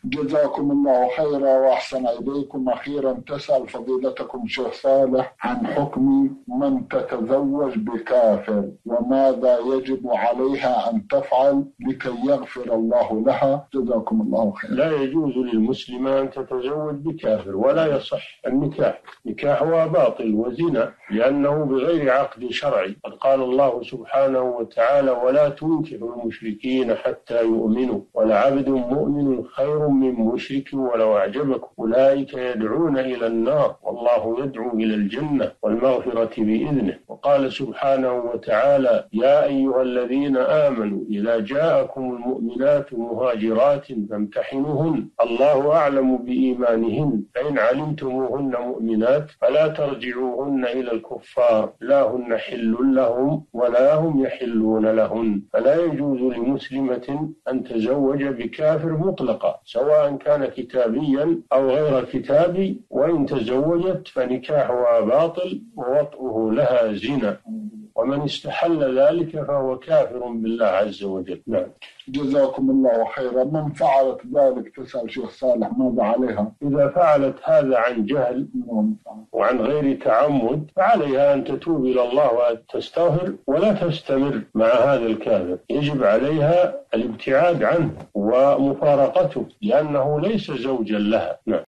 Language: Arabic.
جزاكم الله خيرا وأحسن إليكم. أخيرا تسأل فضيلتكم شيخ صالح عن حكم من تتزوج بكافر، وماذا يجب عليها أن تفعل لكي يغفر الله لها؟ جزاكم الله خيرا. لا يجوز للمسلمة أن تتزوج بكافر، ولا يصح النكاح، نكاحها باطل وزنا، لأنه بغير عقد شرعي. قد قال الله سبحانه وتعالى: ولا تنكحوا المشركين حتى يؤمنوا ولعبد مؤمن خير من مشرك ولو أعجبكم أولئك يدعون إلى النار والله يدعو إلى الجنة والمغفرة بإذنه. وقال سبحانه وتعالى: يا أيها الذين آمنوا إذا جاءكم المؤمنات مهاجرات فامتحنوهن الله أعلم بإيمانهن فإن علمتموهن مؤمنات فلا ترجعوهن إلى الكفار لا هن حل لهم ولا هم يحلون لهن. فلا يجوز لمسلمة أن تزوج بكافر مطلقا، سواء كان كتابيا أو غير كتابي، وإن تزوجت فنكاحها باطل ووطئه لها زنا، ومن استحل ذلك فهو كافر بالله عز وجل. نعم. جزاكم الله خيرا. من فعلت ذلك تسأل شيخ صالح ماذا عليها؟ إذا فعلت هذا عن جهل وعن غير تعمد فعليها أن تتوب إلى الله وتستغفر ولا تستمر مع هذا الكافر. يجب عليها الابتعاد عنه ومفارقته، لأنه ليس زوجا لها. نعم.